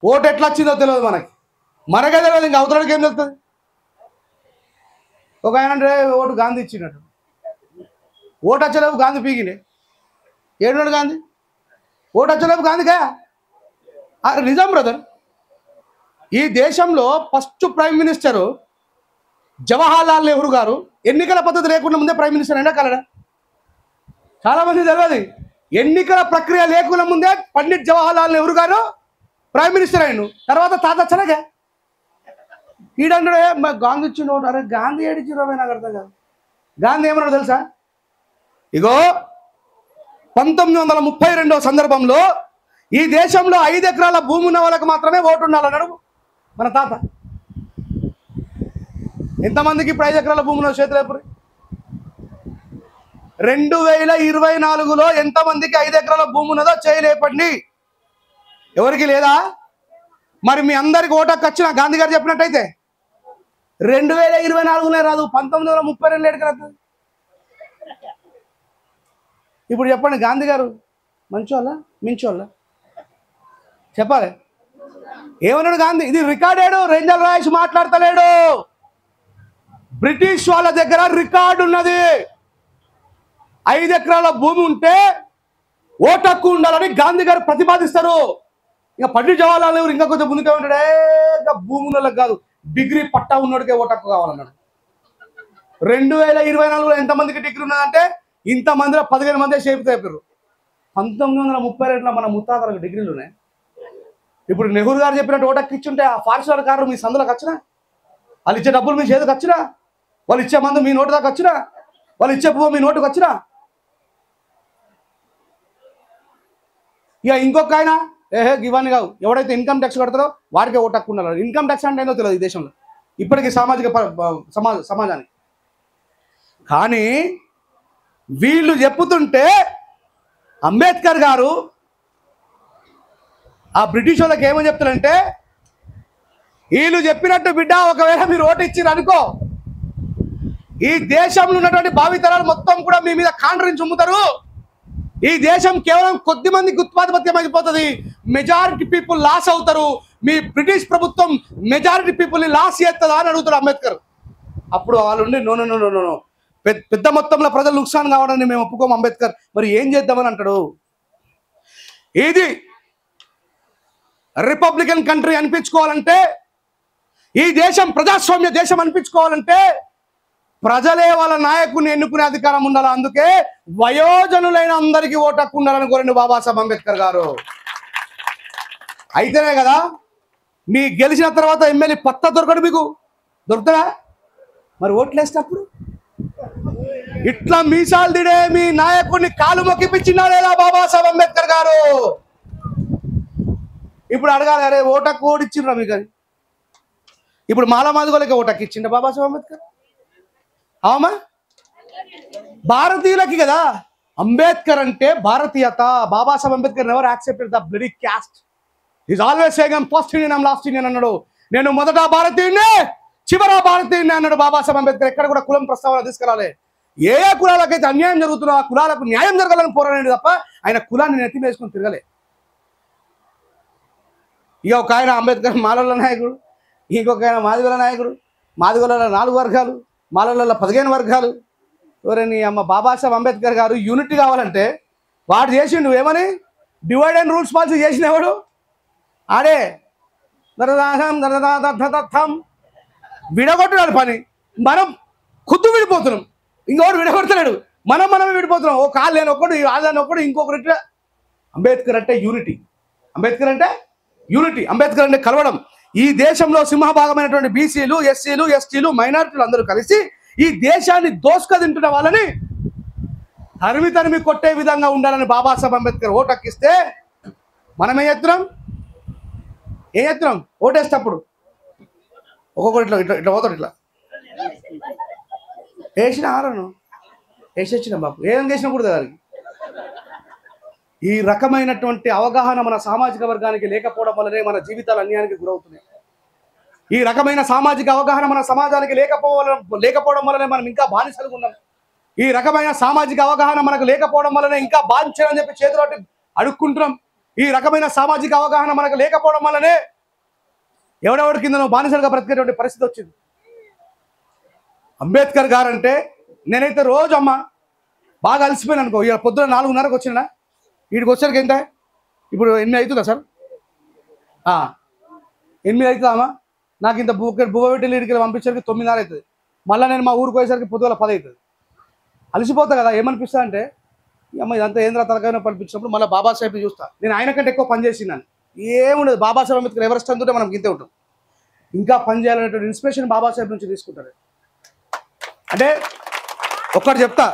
Vote ఎట్లా వచ్చిందో తెలియదు మనకే తెలియదు, ఇంకా అవతలకి ఏం తెలుస్తుంది. ఒక ఆయన అంటే ఓటు గాంధీ ఇచ్చినట్టు, ఓటు వచ్చేలేపు గాంధీ పీకినే ఏడున్నాడు గాంధీ, ఓటు వచ్చేలేపు గాంధీకా నిజం బ్రదర్. ఈ దేశంలో first prime minister Jawaharlal Nehru garu ఎన్నికల పద్ధతి లేకుండా ముందే ప్రైమ్ మినిస్టర్ అయినా కలడా? చాలామంది తెలియదు. ఎన్నికల ప్రక్రియ లేకుండా ముందే పండిట్ జవహర్లాల్ నెహ్రూ గారు ప్రైమ్ మినిస్టర్ అయిన తర్వాత తాత చనగా ఈడంటే గాంధీ ఇచ్చిన ఓటు. అరే గాంధీ ఏడిచ్చిరో నాకు అర్థం కాదు. గాంధీ ఏమన్నాడు తెలుసా? ఇగో 1932 సందర్భంలో ఈ దేశంలో 5 ఎకరాల భూమి ఉన్న వాళ్ళకి మాత్రమే ఓటు ఉండాలన్నాడు మన తాత. ఎంతమందికి ఇప్పుడు 5 ఎకరాల భూమి ఉన్న చేతులు ఎప్పుడు? 2024లో ఎంతమందికి 5 ఎకరాల భూమి ఉన్నదో చేయలేపండి. ఎవరికి లేదా? మరి మీ అందరికి ఓటు హక్కు వచ్చిన గాంధీ గారు చెప్పినట్టయితే 2024లోనే రాదు, 1932 ఏడుకి రాదు. ఇప్పుడు చెప్పండి, గాంధీ గారు మంచోళ్ళ మించోళ్ళ చెప్పాలి? ఏమన్నాడు గాంధీ? ఇది రికార్డెడ్, రేంజల్ రాయస్ మాట్లాడతలేడు. బ్రిటిష్ వాళ్ళ దగ్గర రికార్డు ఉన్నది. 5 ఎకరాల భూమి ఉంటే ఓటు హక్కు ఉండాలని గాంధీ గారు ప్రతిపాదిస్తారు. ఇక పండిట్ జవహర్లాల్ నెహ్రూ ఇంకా కొంచెం ముందుకే ఉంటాడే, ఇంకా భూమి ఉన్నోళ్ళకి కాదు, డిగ్రీ పట్టా ఉన్నోడికే ఓటు హక్కు కావాలన్నాడు. 2024లో ఎంతమందికి డిగ్రీ ఉన్నదంటే ఇంతమందిలో 15 మందే షేప్ అయిపోయారు. 1932లో మన ముత్తాతలకు డిగ్రీలు ఉన్నాయి. ఇప్పుడు నెహ్రూ గారు చెప్పినట్టు ఓటు హక్కు ఇచ్చుంటే ఆ ఫారెస్ట్ కారు మీ సందులోకి వచ్చినా, వాళ్ళు ఇచ్చే డబ్బులు మీ చేతికి వచ్చినా, వాళ్ళు ఇచ్చే మందు మీ నోటు దాకా వచ్చినా, వాళ్ళు ఇచ్చే పువ్వు మీ నోటుకు వచ్చినా, ఇక ఇంకొక ఆయన ఇవన్నీ కావు, ఎవడైతే ఇన్కమ్ ట్యాక్స్ కడతారో వాడికే ఓటు హక్కు ఉండాలి. ఇన్కమ్ ట్యాక్స్ అంటే ఏందో తెలియదు ఈ దేశంలో ఇప్పటికీ సామాజిక సమాజానికి. కానీ వీళ్ళు చెప్పుతుంటే అంబేద్కర్ గారు ఆ బ్రిటిష్ వాళ్ళకి ఏమని చెప్తారంటే, వీళ్ళు చెప్పినట్టు బిడ్డ ఒకవేళ మీరు ఓటు ఇచ్చిర్రు అనుకో, ఈ దేశంలో ఉన్నటువంటి భావితరాలు మొత్తం కూడా మీ మీద కాండ్రించి ఉమ్ముతారు. ఈ దేశం కేవలం కొద్ది మందికి ఉత్పాదపత్యం అయిపోతుంది, మెజారిటీ పీపుల్ లాస్ అవుతారు. మీ బ్రిటిష్ ప్రభుత్వం మెజారిటీ పీపుల్ని లాస్ చేస్తుందా అని అడుగుతాడు అంబేద్కర్. అప్పుడు వాళ్ళు no no no no no, పెద్ద మొత్తంలో ప్రజలు నుక్సాన్ కావడాన్ని మేము ఒప్పుకోము అంబేద్కర్, మరి ఏం చేద్దామని అంటాడు. ఇది రిపబ్లికన్ కంట్రీ అనిపించుకోవాలంటే, ఈ దేశం ప్రజాస్వామ్య దేశం అనిపించుకోవాలంటే ప్రజలే వాళ్ళ నాయకుడిని ఎన్నుకునే అధికారం ఉండాలి. అందుకే వయోజనులైన అందరికీ ఓటు హక్కు ఉండాలని కోరిండు బాబాసాహెబ్ అంబేద్కర్ గారు. అయితేనే కదా మీ గెలిచిన తర్వాత ఎమ్మెల్యే పత్తా దొరకడు, మీకు దొరుకుతుందా? మరి ఓట్లు వేసినప్పుడు ఇట్లా మీసాలు దిడే మీ నాయకుడిని కాలు మొక్కిపించినా లేదా బాబాసాహెబ్ అంబేద్కర్ గారు? ఇప్పుడు అడగాలి, అరే ఓటు హక్కు ఓడిచ్చిండ్రా మీకు అని. ఇప్పుడు మాలమాదిగోళ్ళకి ఓటు హక్కు ఇచ్చిండ బాబాసాహెబ్ అంబేద్కర్? అవుమా? భారతీయులకి కదా. అంబేద్కర్ అంటే భారతీయత. Babasaheb Ambedkar never accepted the bloody caste. Is always saying I'm first Indian, I'm last Indian అన్నాడు. నేను మొదట భారతీయుడిని, చివర భారతీయుడిని అన్నాడు బాబాసాహెబ్ అంబేద్కర్. ఎక్కడ కూడా కులం ప్రస్తావన తీసుకురాలే. ఏ కులాలకైతే అన్యాయం జరుగుతుందో ఆ కులాలకు న్యాయం జరగాలని పోరాడాడు తప్ప ఆయన కులాన్ని నెత్తి వేసుకొని తిరగలే. ఇక ఒక ఆయన అంబేద్కర్ మాలల నాయకుడు, ఇంకొక ఆయన మాదిగల నాయకుడు. మాదిగలలో 4 వర్గాలు, మాలలలో 15 వర్గాలు. ఎవరని అమ్మ బాబాసాహెబ్ అంబేద్కర్ గారు యూనిటీ కావాలంటే వాడు చేసిండు ఏమని? డివైడ్ అండ్ రూల్స్ పాలసీ చేసినవాడు ఆడే. విడగొట్టున్నాడు పని. మనం ఖుద్దు విడిపోతున్నాం, ఇంకొకటి విడగొడతలేడు, మనమే విడిపోతున్నాం. ఓ కాళ్ళు లేని ఒకడు, ఆదాన్ని ఒకడు, ఇంకొకటి. అంబేద్కర్ అంటే యూనిటీ. అంబేద్కర్ అంటే యూనిటీ. అంబేద్కర్ అంటే కలవడం. ఈ దేశంలో సింహభాగమైనటువంటి బీసీలు, ఎస్సీలు, ఎస్టీలు, మైనారిటీలు అందరూ కలిసి ఈ దేశాన్ని దోసుక తింటున్న వాళ్ళని తరిమి కొట్టే విధంగా ఉండాలని బాబాసాహెబ్ అంబేద్కర్ ఓటు హక్కిస్తే మనం ఏం చేస్తున్నాం? ఓటేసేటప్పుడు ఒక్కొక్కటి ఇట్లా ఇట్లా ఇట్లా పోతాడు, ఇట్లా వేసిన ఆరను వేసేసిన బాబు ఏం చేసినా కూడా దానికి. ఈ రకమైనటువంటి అవగాహన మన సామాజిక వర్గానికి లేకపోవడం వల్లనే మన జీవితాలు అన్యాయానికి గురవుతున్నాయి. ఈ రకమైన సామాజిక అవగాహన మన సమాజానికి లేకపోవడం వల్లనే మనం ఇంకా బానిసలుగా ఉన్నాం. ఈ రకమైన సామాజిక అవగాహన మనకు లేకపోవడం వల్లనే ఇంకా బాధించాలని చెప్పి చేతులు అడుక్కుంటున్నాం. ఈ రకమైన సామాజిక అవగాహన మనకు లేకపోవడం వల్లనే ఎవడెవడి కింద బానిసలుగా బ్రతికేటువంటి పరిస్థితి వచ్చింది. అంబేద్కర్ గారు అంటే నేనైతే రోజు అమ్మ బాగా అలసిపోయాను అనుకో, ఇక పొద్దున 4:30కు వచ్చినా వీడికి వచ్చరికి ఎంత ఇప్పుడు 8 అవుతుందా సార్? 8 అవుతుందా అమ్మ? నాకు ఇంత బువ్వ పెట్టి వీడికి పంపించడానికి 9:30 అవుతుంది. మళ్ళీ నేను మా ఊరికి పోయేసరికి పొద్దుగల 10 అవుతుంది. అలసిపోతా కదా. ఏమనిపిస్తా అంటే అమ్మ ఇదంతా ఏంద్ర తలకైనా పంపించినప్పుడు మళ్ళీ బాబాసాహెబ్ని చూస్తా. నేను ఆయన కంటే ఎక్కువ పని చేసినాను. ఏముండదు. బాబాసాహెబ్ అంబేద్కర్ ఎవరెస్ట్ అందుంటే మనం గింతే ఉంటాం. ఇంకా పని చేయాలనేటువంటి ఇన్స్పిరేషన్ బాబాసాహెబ్ నుంచి తీసుకుంటారు. అంటే ఒక్కటి చెప్తా,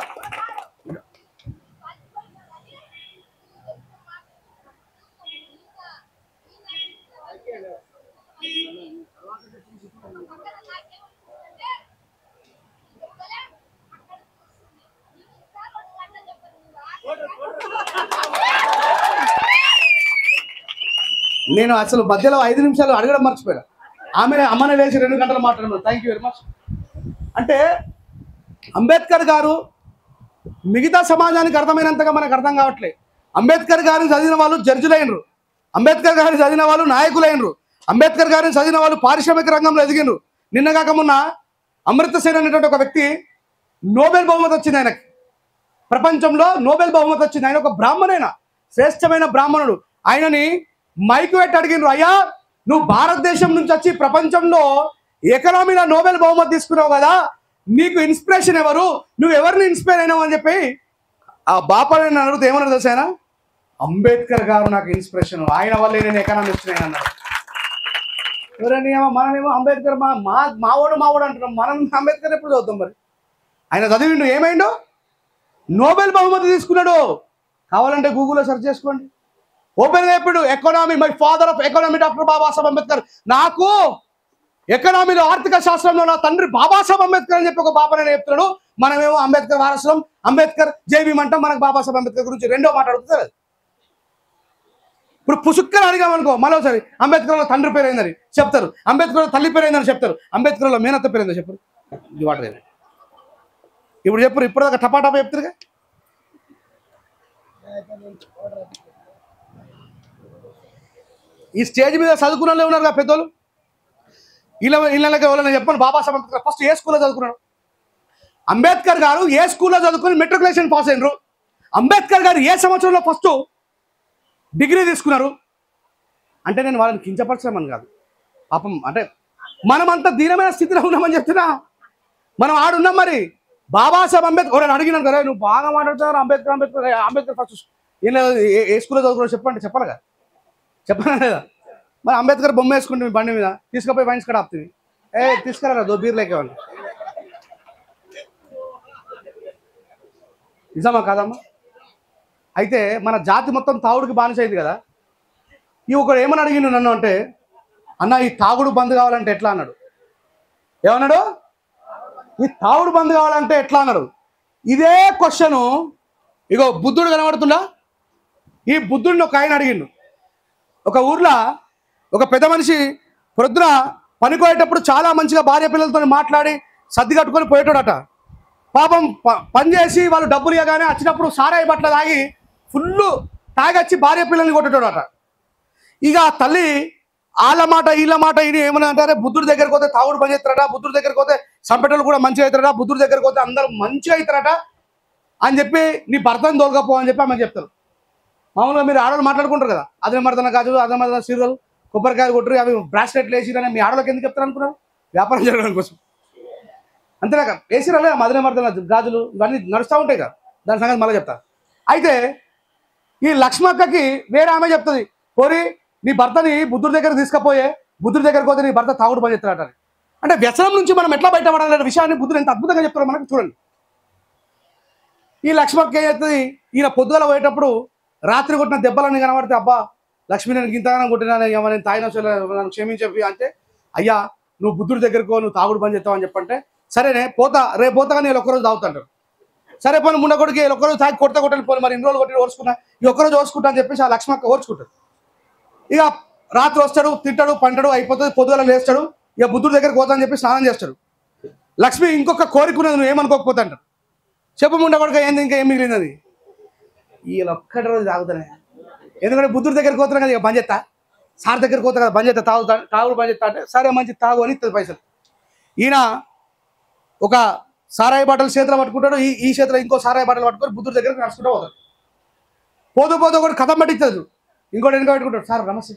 నేను అసలు మధ్యలో 5 నిమిషాలు అడగడం మర్చిపోయాను. అమ్మనే లేచి 2 గంటలు మాట్లాడమన్నారు. Thank you very much. అంటే అంబేద్కర్ గారు మిగతా సమాజానికి అర్థమైనంతగా మనకు అర్థం కావట్లేదు. అంబేద్కర్ గారిని చదివిన వాళ్ళు జడ్జిలైనరు, అంబేద్కర్ గారిని చదివిన వాళ్ళు నాయకులైనరు, అంబేద్కర్ గారిని చదివిన వాళ్ళు పారిశ్రామిక రంగంలో ఎదిగినరు. నిన్నగాక మొన్న అమృత సేన్ అనేటువంటి ఒక వ్యక్తి నోబెల్ బహుమతి వచ్చింది ఆయనకి. ప్రపంచంలో నోబెల్ బహుమతి వచ్చింది. ఆయన ఒక బ్రాహ్మణైన, శ్రేష్టమైన బ్రాహ్మణుడు. ఆయనని మైకు పెట్టి అడిగినరు, అయ్యా నువ్వు భారతదేశం నుంచి వచ్చి ప్రపంచంలో ఎకనామీలో నోబెల్ బహుమతి తీసుకున్నావు కదా, నీకు ఇన్స్పిరేషన్ ఎవరు, నువ్వు ఎవరిని ఇన్స్పైర్ అయినావు అని చెప్పి ఆ బాపని అడిగితే ఏమన్నారు తెలుసా ఆయన? అంబేద్కర్ గారు నాకు ఇన్స్పిరేషన్, ఆయన వల్లే నేను ఎకనామిక్స్ అన్నాడు. ఎవరైనా మనమేమో అంబేద్కర్ మావోడు అంటున్నాం. మనం అంబేద్కర్ ఎప్పుడు చదువుతాం? మరి ఆయన చదివిండు, ఏమైండు? నోబెల్ బహుమతి తీసుకున్నాడు. కావాలంటే గూగుల్లో సెర్చ్ చేసుకోండి. ఓపెన్గా చెప్పాడు, economy, my father of economy doctor Babasaheb Ambedkar. నాకు ఎకనామీలో, ఆర్థిక శాస్త్రంలో నా తండ్రి బాబాసాహెబ్ అంబేద్కర్ అని చెప్పి ఒక బాబానే చెప్తున్నాడు. మనమేమో అంబేద్కర్ వారసులం, అంబేద్కర్ జైవీం అంటాం. మనకు బాబాసాహెబ్ అంబేద్కర్ గురించి రెండో మాట్లాడుతుంది. ఇప్పుడు పుసుక్కలు అడిగామనుకో మరోసారి అంబేద్కర్ తండ్రి పేరు అయిందని చెప్తారు, అంబేద్కర్ తల్లి పేరు అయిందని చెప్తారు, అంబేద్కర్ మేనత్త పేరు అయిందని చెప్పారు. ఇది వాటర్ ఇప్పుడు చెప్పరు, ఇప్పుడు దాకా టపాటపా చెప్తారుగా. ఈ స్టేజ్ మీద చదువుకున్న వాళ్ళు ఉన్నారు కదా పెద్దోళ్ళు, ఇళ్ళకి ఎవరైనా చెప్పండి బాబాసాహెబ్ అంబేద్కర్ ఫస్ట్ ఏ స్కూల్లో చదువుకున్నాడు? అంబేద్కర్ గారు ఏ స్కూల్లో చదువుకుని మెట్రికులేషన్ పాస్ అయినరు? అంబేద్కర్ గారు ఏ సంవత్సరంలో ఫస్ట్ డిగ్రీ తీసుకున్నారు? అంటే నేను వాళ్ళని కించపరచమని కాదు, పాపం. అంటే మనం అంత దీనమైన స్థితిలో ఉన్నామని చెప్తున్నా. మనం ఆడున్నాం. మరి బాబాసాహెబ్ అంబేద్కర్ నేను అడిగినాను కదా, నువ్వు బాగా మాట్లాడుతున్నారు అంబేద్కర్ అంబేద్కర్ అంబేద్కర్ ఫస్ట్ ఏ స్కూల్లో చదువుకున్నావు చెప్పండి, చెప్పాలిగా, చెప్పనా లేదా? మరి అంబేద్కర్ బొమ్మ వేసుకుంటే మీ బండి మీద తీసుకుపోయి వైన్స్ కూడా ఆపుతుంది. తీసుకురా బీర్లేకేవాళ్ళు. నిజమా కాదమ్మా? అయితే మన జాతి మొత్తం తాగుడికి బానిస అయింది కదా. ఈ ఒకడు ఏమని అడిగిండు నన్ను అంటే, అన్న ఈ తాగుడు బంద్ కావాలంటే ఎట్లా అన్నాడు. ఏమన్నాడు? ఈ తాగుడు బంద్ కావాలంటే ఎట్లా అన్నాడు. ఇదే క్వశ్చను ఇగో బుద్ధుడు కనబడుతుందా? ఈ బుద్ధుడిని ఒక ఆయన అడిగిండు. ఒక ఊర్లో ఒక పెద్ద మనిషి ప్రొద్దున పనికోయేటప్పుడు చాలా మంచిగా భార్య పిల్లలతో మాట్లాడి సర్ది కట్టుకొని పోయేటోడట. పాపం పని చేసి వాళ్ళు డబ్బులు ఇవ్వగానే వచ్చినప్పుడు సారాయి బట్టలు తాగి ఫుల్ తాగొచ్చి భార్య పిల్లల్ని కొట్టేటోడట. ఇక తల్లి వాళ్ళ మాట వీళ్ళ మాట ఇది ఏమన్నా అంటారే, బుద్ధుడి దగ్గరికి పోతే తాగుడు పని చేస్తారట, బుద్ధుడి దగ్గరికి పోతే సంపెటలు కూడా మంచిగా అవుతారట, బుద్ధుడి దగ్గరికి పోతే అందరూ మంచిగా అవుతారట అని చెప్పి నీ భర్తను తోలుకపో అని చెప్పి ఆమె చెప్తారు. మామూలుగా మీరు ఆడవాళ్ళు మాట్లాడుకుంటారు కదా, అదే మర్దన గాజులు, అదే మర్దన సీరియల్, కొబ్బరికాయలు కొట్టరు, అవి బ్రాస్లెట్లు వేసిరని మీ ఆడవాళ్ళకి ఎందుకు చెప్తారు అనుకున్నారు? వ్యాపారం జరగడం కోసం. అంతేనాక వేసిరాలే మదన మర్దన గాజులు ఇవన్నీ నడుస్తూ ఉంటాయి కదా, దాని సంగతి మళ్ళీ చెప్తా. అయితే ఈ లక్ష్మక్కకి వేరే ఆమె చెప్తుంది, పోరి నీ భర్తని బుద్ధుడి దగ్గర తీసుకుపోయే, బుద్ధుడి దగ్గరికి పోతే నీ భర్త తాగుడు పని చేస్తాడట. అంటే వ్యసనం నుంచి మనం ఎట్లా బయటపడాలనే విషయాన్ని బుద్ధుడు ఎంత అద్భుతంగా చెప్తారో మనకు చూడండి. ఈ లక్ష్మక్క ఏం చేస్తుంది, ఈయన పొద్దుగల పోయేటప్పుడు రాత్రి కొట్టిన దెబ్బలన్నీ కనబడితే, అబ్బా లక్ష్మి నేను ఇంతగానం కొట్టినా, నేను తాగిన నన్ను క్షమించి అంటే, అయ్యా నువ్వు బుద్ధుడి దగ్గరకు నువ్వు తాగుడు పని చేస్తావు అని చెప్పంటే, సరేనే పోతా, రేపు పోతా కానీ నేను ఒక్కరోజు తాగుతాంటారు. సరే పోనీ ముండ కొడుకు ఒక్కరోజు తాగి కొట్టని పోనీ, మరి ఇన్ని రోజులు కొట్టి ఓర్చుకున్నా, ఈ ఒక్కరోజు ఓర్చుకుంటా అని చెప్పేసి ఆ లక్ష్మక్క ఓర్చుకుంటాడు. ఇక రాత్రి వస్తాడు, తింటాడు, పంటాడు, అయిపోతుంది, పొద్దుగల లేస్తాడు, ఇక బుద్ధుడి దగ్గరికి పోతా అని చెప్పి స్నానం చేస్తాడు. లక్ష్మి ఇంకొక కోరికున్నది, నువ్వు ఏమనుకోకపోతా అంటారు. చెప్పు ముండ కొడుక ఏంది, ఇంకా ఏం మిగిలినది? వీళ్ళు ఒక్కటి రోజు తాగుతానే, ఎందుకంటే బుద్ధుడి దగ్గరికి పోతున్నాం కదా, ఇక పని చేస్తా సార్ దగ్గరికి పోతా కదా, బంద్ చేస్తా, తాగుడు బంద్ చేస్తా అంటే సరే మంచి తాగు అని ఇస్తుంది పైసలు. ఈయన ఒక సారాయి బాటలు చేతిలో పట్టుకుంటాడు, ఈ చేతిలో ఇంకో సారాయి బాటలు పట్టుకొని బుద్ధుడి దగ్గరికి నడుచుకుంటూ పోతాడు. పోతూ ఒకటి కథం పట్టించదు, ఇంకోటి వెనక పెట్టుకుంటాడు. సార్ నమస్తే.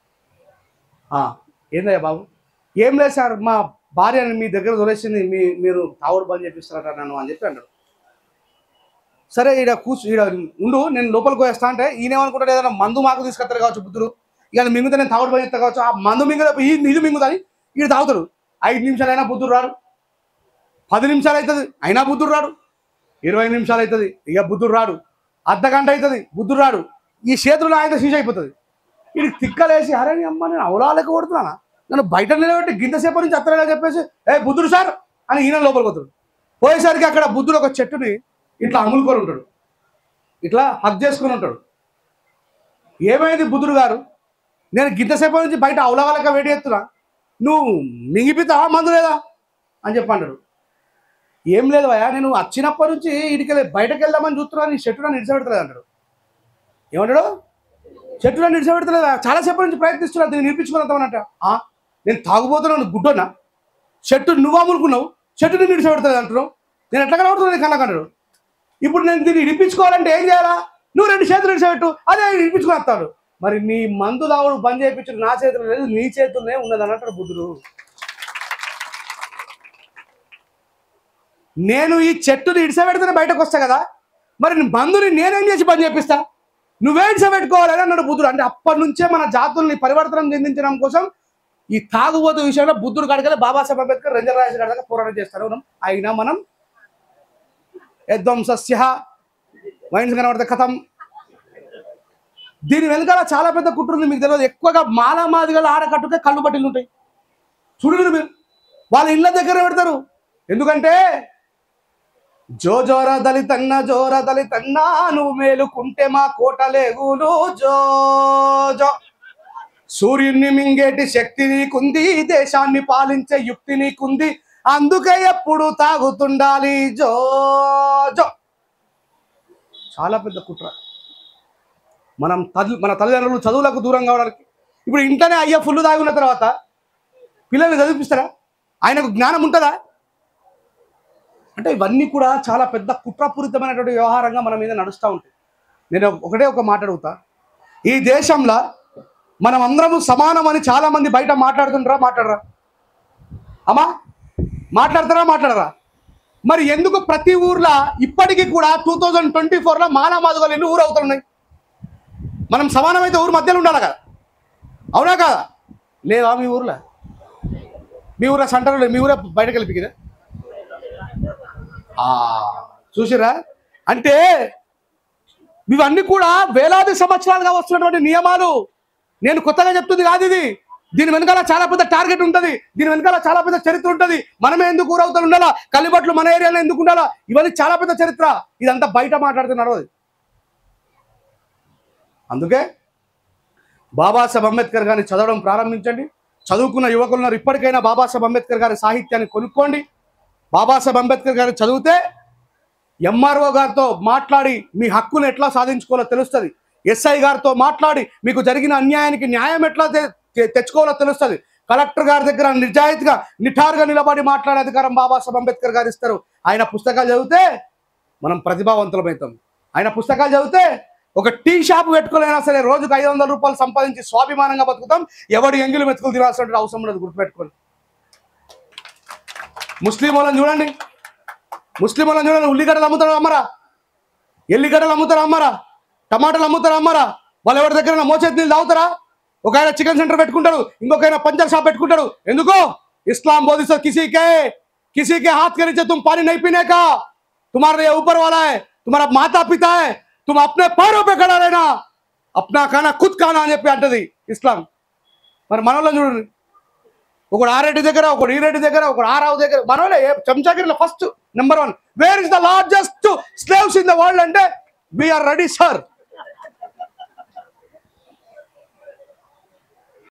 ఏందయ్యా బాబు? ఏం లేదు సార్, మా భార్యని మీ దగ్గర దొరేసింది, మీరు తాగుడు బంద్ చేపిస్తారట నన్ను అని చెప్పి అన్నాడు. సరే ఈడ ఉండు, నేను లోపలికి పోయేస్తా అంటే ఈయన ఏమనుకుంటాడు, ఏదైనా మందు మాకు తీసుకొస్తారు కావచ్చు బుద్ధుడు, ఇక మింగుతా నేను తాగుడు బంద్ చేస్తా కావచ్చు, ఆ మందు మింగుదా ఇది మింగుదని ఈడు తాగుతాడు. 5 నిమిషాలు అయినా బుద్ధుడు రాడు, 10 నిమిషాలు అవుతుంది అయినా బుద్ధుడు రాడు, 20 నిమిషాలు అవుతుంది ఇక బుద్ధుడు రాడు, అర్ధగంట అవుతుంది బుద్ధుడు రాడు. ఈ చేతులు ఆయన శీష అయిపోతుంది. వీడికి తిక్కలేసి అరే అమ్మ నేను అవలాలేక కొడుతున్నానా, నన్ను బయట నిలబెట్టి గింతసేపు నుంచి అత్తలేదా చెప్పేసి బుద్ధుడు సార్ అని ఈయన లోపలికి పోతాడు. పోయేసరికి అక్కడ బుద్ధుడు ఒక చెట్టుని ఇట్లా అములుకొని ఉంటాడు, ఇట్లా హగ్ చేసుకొని ఉంటాడు. ఏమైంది బుద్ధుడు గారు, నేను గింతసేపు నుంచి బయట అవలవలక వేడి ఎత్తున్నా, నువ్వు మింగిపితావా మందు లేదా అని చెప్పి అంటాడు. ఏం లేదు భయ్యా, నేను వచ్చినప్పటి నుంచి ఇడికెళ్ళి బయటకు వెళ్దామని చూస్తున్నాను, ఈ చెట్టును నిడిచిపెడతలేదు అంటాడు. ఏమంటాడు? చెట్టును నిడిచిపెడతలేదు, చాలాసేపు నుంచి ప్రయత్నిస్తున్నా దీన్ని నిడిపించుకున్నామంట. నేను తాగుబోతున్నాను గుడ్డోనా, చెట్టు నువ్వు అమ్ముకున్నావు, చెట్టుని నిడిచిపెడతలేదు అంటున్నావు, నేను ఎట్లా కనబడుతున్నాను నీకు కళ్ళకంటాడు. ఇప్పుడు నేను దీన్ని ఇడిపించుకోవాలంటే ఏం చేయాలా? నువ్వు 2 చేతులు ఇడిచిపెట్టు, అదే ఇడిపించుకుని వస్తాడు. మరి నీ మందు తాగుడు బంద్ చేయించు నా చేతులు లేదు, నీ చేతుల్లోనే ఉన్నది అని అంటాడు బుద్ధుడు. నేను ఈ చెట్టుని ఇడిసబెడితేనే బయటకు వస్తా కదా, మరి మందుని నేనేం చేసి బంద్ చేపిస్తా, నువ్వే ఇడిసబెట్టుకోవాలని అన్నాడు బుద్ధుడు. అంటే అప్పటి నుంచే మన జాతుల్ని పరివర్తనం చెందించడం కోసం ఈ తాగుబోతు విషయంలో బుద్ధుడు కాడికలే బాబాసాహెబ్ అంబేద్కర్ రంజన్ రాజు గారి దాకా పోరాటం చేస్తారు. అయినా మనం యద్వంసస్య మైండ్స్ కనబడితే కథం. దీని వెనకాల చాలా పెద్ద కుట్ర ఉంది, మీకు తెలియదు. ఎక్కువగా మాలామాదిగల ఆడకట్టుకే కళ్ళు బట్టిలు ఉంటాయి. చూడండి మీరు, వాళ్ళ ఇళ్ళ దగ్గర పెడతారు. ఎందుకంటే జోర దళితన్నా నువ్వు మేలుకుంటే మా కోటలేగులు జో సూర్యుని మింగేటి శక్తి నీకుంది, దేశాన్ని పాలించే యుక్తి నీకుంది, అందుకే ఎప్పుడు తాగుతుండాలి జో. చాలా పెద్ద కుట్ర. మన తల్లిదండ్రులు చదువులకు దూరం కావడానికి ఇప్పుడు ఇంట్లోనే అయ్యా ఫుల్ తాగున్న తర్వాత పిల్లల్ని చదివిపిస్తారా? ఆయనకు జ్ఞానం ఉంటుందా? అంటే ఇవన్నీ కూడా చాలా పెద్ద కుట్రపూరితమైనటువంటి వ్యవహారంగా మన మీద నడుస్తూ ఉంటాయి. నేను ఒక మాట అడుగుతా, ఈ దేశంలో మనం అందరము సమానమని చాలామంది బయట మాట్లాడరా? అమ్మా మాట్లాడరా? మరి ఎందుకు ప్రతి ఊర్లో ఇప్పటికీ కూడా 2024లో మాలామాదిగలు ఎన్ని ఊరు అవుతున్నాయి? మనం సమానమైతే ఊరు మధ్యలో ఉండాలి కదా, అవునా కాదా? లేదా మీ ఊర్లో సెంటర్లో, మీ ఊరే బయటకు వెళ్ళిపోయిందా? చూసిరా? అంటే ఇవన్నీ కూడా వేలాది సంవత్సరాలుగా వస్తున్నటువంటి నియమాలు. నేను కొత్తగా చెప్తుంది కాదు ఇది. దీని వెనకాల చాలా పెద్ద టార్గెట్ ఉంటుంది, దీని వెనకాల చాలా పెద్ద చరిత్ర ఉంటుంది. మనమే ఎందుకు ఊరవుతూ ఉండాలా, కలిబట్లు మన ఏరియాలో ఎందుకు ఉండాలా, ఇవన్నీ చాలా పెద్ద చరిత్ర. ఇదంతా బయట మాట్లాడుతున్నారు. అందుకే బాబాసాహెబ్ అంబేద్కర్ గారిని చదవడం ప్రారంభించండి. చదువుకున్న యువకులున్నారు, ఇప్పటికైనా బాబాసాహెబ్ అంబేద్కర్ గారి సాహిత్యాన్ని కొనుక్కోండి. బాబాసాహెబ్ అంబేద్కర్ గారిని చదివితే ఎంఆర్ఓ గారితో మాట్లాడి మీ హక్కును ఎట్లా సాధించుకోవాలో తెలుస్తుంది. ఎస్ఐ గారితో మాట్లాడి మీకు జరిగిన అన్యాయానికి న్యాయం ఎట్లా తెచ్చుకోవాలో తెలుస్తుంది. కలెక్టర్ గారి దగ్గర నిజాయితీగా నిఠారుగా నిలబడి మాట్లాడే అధికారం బాబాసాహెబ్ అంబేద్కర్ గారు ఇస్తారు. ఆయన పుస్తకాలు చదివితే మనం ప్రతిభావంతులమవుతాం. ఆయన పుస్తకాలు చదివితే ఒక టీ షాప్ పెట్టుకోలేనా సరే రోజుకు 500 రూపాయలు సంపాదించి స్వాభిమానంగా బతుకుతాం. ఎవడు ఎంగిలి మెతుకులు తినాల్సిన అవసరం ఉండదు, గుర్తుపెట్టుకోండి. ముస్లిం వాళ్ళని చూడండి, ఉల్లిగడ్డలు అమ్ముతారు అమ్మరా, ఎల్లిగడ్డలు అమ్ముతారా అమ్మరా, టమాటాలు అమ్ముతారా అమ్మరా? వాళ్ళు ఎవరి దగ్గర మోచేతి నీళ్ళు తాగుతారా? ఒక ఆయన చికెన్ సెంటర్ పెట్టుకుంటాడు, ఇంకొక ఆయన పంచర్ షాప్ పెట్టుకుంటాడు. ఎందుకో? ఇస్లాం बोधिसत किसी के हाथ के नीचे तुम पानी नहीं पीने का, तुम्हारे ऊपर वाला है, तुम्हारा माता पिता है, तुम अपने पैरों पे खड़ा रहना, अपना खाना खुद खाना అని చెప్పి అంటది ఇస్లాం. మరి మనోళ్ళని చూడండి, ఒకడు ఆరెడ్డి దగ్గర, ఒకడు ఈరెడ్డి దగ్గర, ఒకడు ఆరావు దగ్గర. మనోళ్ళే చెంచాగిరిలో first number 1. Where is the largest slaves in the world అంటే వీఆర్ రెడీ సార్.